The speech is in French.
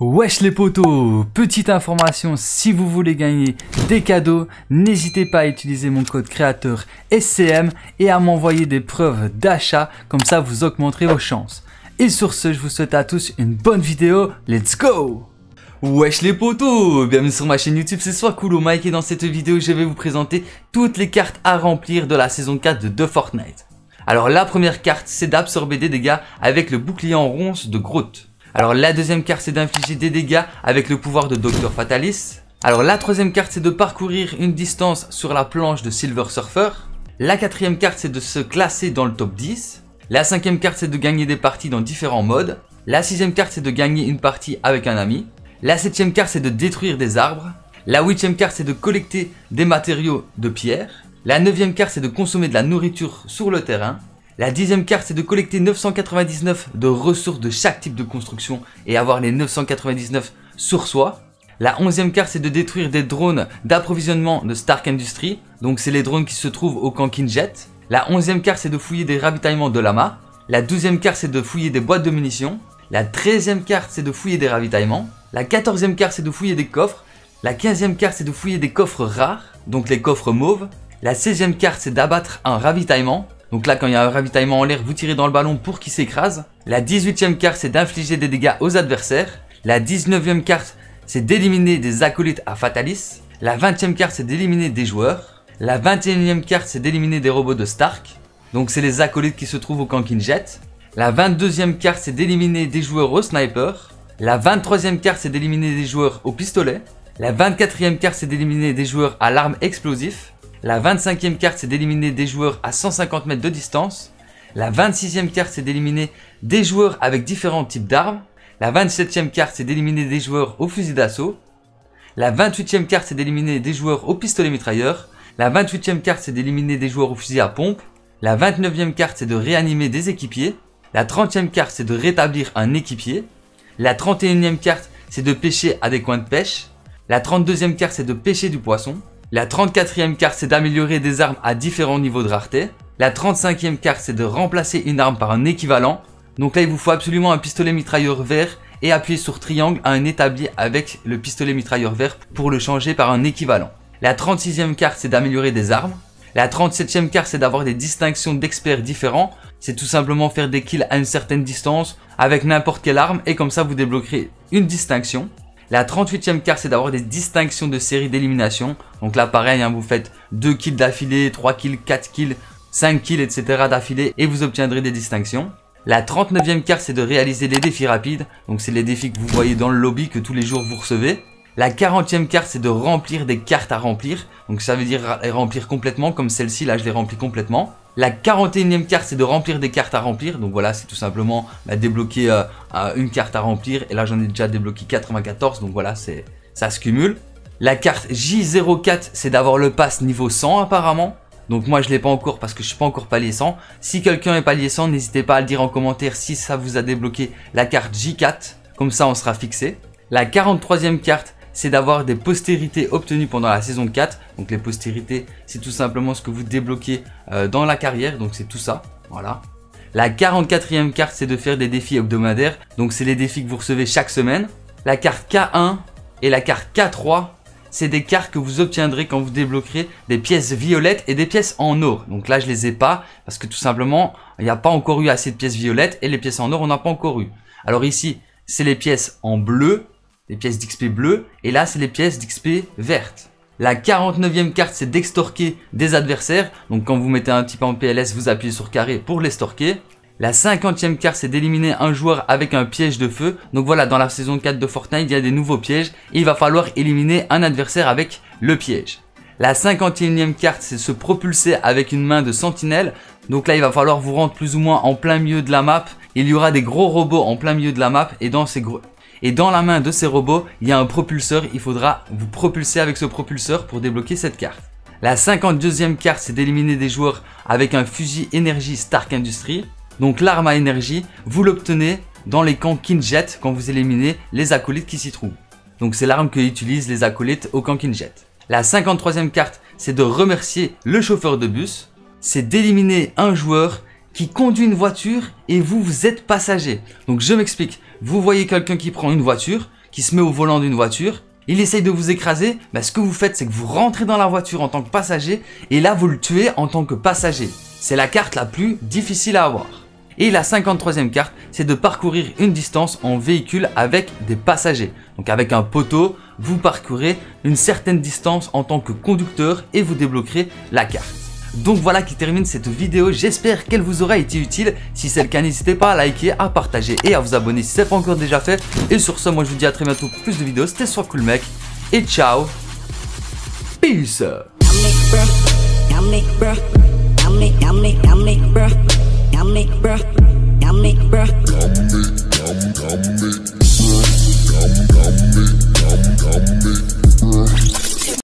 Wesh les potos, petite information, si vous voulez gagner des cadeaux, n'hésitez pas à utiliser mon code créateur SCM et à m'envoyer des preuves d'achat, comme ça vous augmenterez vos chances. Et sur ce, je vous souhaite à tous une bonne vidéo, let's go! Wesh les potos, bienvenue sur ma chaîne YouTube, c'est Swakulo Mike et dans cette vidéo je vais vous présenter toutes les cartes à remplir de la saison 4 de Fortnite. Alors la première carte c'est d'absorber des dégâts avec le bouclier en ronce de Groot. Alors la deuxième carte c'est d'infliger des dégâts avec le pouvoir de Dr Fatalis. Alors la troisième carte c'est de parcourir une distance sur la planche de Silver Surfer. La quatrième carte c'est de se classer dans le top 10. La cinquième carte c'est de gagner des parties dans différents modes. La sixième carte c'est de gagner une partie avec un ami. La septième carte c'est de détruire des arbres. La huitième carte c'est de collecter des matériaux de pierre. La neuvième carte c'est de consommer de la nourriture sur le terrain. La dixième carte c'est de collecter 999 de ressources de chaque type de construction et avoir les 999 sur soi. La onzième carte c'est de détruire des drones d'approvisionnement de Stark Industries. Donc c'est les drones qui se trouvent au camp Kinjet. La onzième carte c'est de fouiller des ravitaillements de Lama. La douzième carte c'est de fouiller des boîtes de munitions. La treizième carte c'est de fouiller des ravitaillements. La quatorzième carte c'est de fouiller des coffres. La quinzième carte c'est de fouiller des coffres rares, donc les coffres mauves. La seizième carte c'est d'abattre un ravitaillement. Donc là quand il y a un ravitaillement en l'air, vous tirez dans le ballon pour qu'il s'écrase. La 18e carte c'est d'infliger des dégâts aux adversaires. La 19e carte c'est d'éliminer des acolytes à Fatalis. La 20e carte c'est d'éliminer des joueurs. La 21e carte c'est d'éliminer des robots de Stark. Donc c'est les acolytes qui se trouvent au camp Kinjet. La 22e carte c'est d'éliminer des joueurs au sniper. La 23e carte c'est d'éliminer des joueurs au pistolet. La 24e carte c'est d'éliminer des joueurs à l'arme explosif. La 25e carte c'est d'éliminer des joueurs à 150 mètres de distance. La 26e carte c'est d'éliminer des joueurs avec différents types d'armes. La 27e carte c'est d'éliminer des joueurs au fusil d'assaut. La 28e carte c'est d'éliminer des joueurs au pistolet mitrailleur. La 28e carte c'est d'éliminer des joueurs au fusil à pompe. La 29e carte c'est de réanimer des équipiers. La 30e carte c'est de rétablir un équipier. La 31e carte c'est de pêcher à des coins de pêche. La 32e carte c'est de pêcher du poisson. La 34e carte c'est d'améliorer des armes à différents niveaux de rareté. La 35e carte c'est de remplacer une arme par un équivalent. Donc là il vous faut absolument un pistolet mitrailleur vert et appuyer sur triangle à un établi avec le pistolet mitrailleur vert pour le changer par un équivalent. La 36e carte c'est d'améliorer des armes. La 37e carte c'est d'avoir des distinctions d'experts différents. C'est tout simplement faire des kills à une certaine distance avec n'importe quelle arme et comme ça vous débloquerez une distinction. La 38e carte c'est d'avoir des distinctions de série d'élimination. Donc là pareil, vous faites 2 kills d'affilée, 3 kills, 4 kills, 5 kills etc. d'affilée et vous obtiendrez des distinctions. La 39e carte c'est de réaliser les défis rapides. Donc c'est les défis que vous voyez dans le lobby que tous les jours vous recevez. La 40e carte c'est de remplir des cartes à remplir. Donc ça veut dire les remplir complètement comme celle-ci, là je les remplis complètement. La 41e carte c'est de remplir des cartes à remplir. Donc voilà, c'est tout simplement débloquer une carte à remplir. Et là j'en ai déjà débloqué 94. Donc voilà, ça se cumule. La carte J04 c'est d'avoir le pass niveau 100 apparemment. Donc moi je l'ai pas encore parce que je suis pas encore palier 100. Si quelqu'un est palier 100, n'hésitez pas à le dire en commentaire si ça vous a débloqué la carte J4. Comme ça on sera fixé. La 43e carte c'est d'avoir des postérités obtenues pendant la saison 4. Donc les postérités c'est tout simplement ce que vous débloquez dans la carrière. Donc c'est tout ça, voilà. La 44e carte c'est de faire des défis hebdomadaires. Donc c'est les défis que vous recevez chaque semaine. La carte K1 et la carte K3 c'est des cartes que vous obtiendrez quand vous débloquerez des pièces violettes et des pièces en or. Donc là je les ai pas parce que tout simplement il n'y a pas encore eu assez de pièces violettes et les pièces en or on n'a pas encore eu. Alors ici c'est les pièces en bleu, les pièces d'XP bleu et là c'est les pièces d'XP vertes. La 49e carte c'est d'extorquer des adversaires. Donc quand vous mettez un type en PLS vous appuyez sur carré pour l'extorquer. La 50e carte c'est d'éliminer un joueur avec un piège de feu. Donc voilà, dans la saison 4 de Fortnite il y a des nouveaux pièges et il va falloir éliminer un adversaire avec le piège. La 51e carte c'est se propulser avec une main de sentinelle. Donc là il va falloir vous rendre plus ou moins en plein milieu de la map. Il y aura des gros robots en plein milieu de la map et dans la main de ces robots, il y a un propulseur. Il faudra vous propulser avec ce propulseur pour débloquer cette carte. La 52e carte, c'est d'éliminer des joueurs avec un fusil énergie Stark Industries. Donc l'arme à énergie, vous l'obtenez dans les camps Kinjet quand vous éliminez les acolytes qui s'y trouvent. Donc c'est l'arme que utilisent les acolytes au camp Kinjet. La 53e carte, c'est de remercier le chauffeur de bus. C'est d'éliminer un joueur qui conduit une voiture et vous êtes passager. Donc je m'explique. Vous voyez quelqu'un qui prend une voiture, qui se met au volant d'une voiture. Il essaye de vous écraser, ce que vous faites c'est que vous rentrez dans la voiture en tant que passager et là vous le tuez en tant que passager. C'est la carte la plus difficile à avoir. Et la 53e carte, c'est de parcourir une distance en véhicule avec des passagers. Donc avec un poteau, vous parcourez une certaine distance en tant que conducteur et vous débloquerez la carte. Donc voilà qui termine cette vidéo, j'espère qu'elle vous aura été utile. Si c'est le cas, n'hésitez pas à liker, à partager et à vous abonner si ce n'est pas encore déjà fait. Et sur ce, moi je vous dis à très bientôt pour plus de vidéos. C'était SoisCoolMec et ciao. Peace.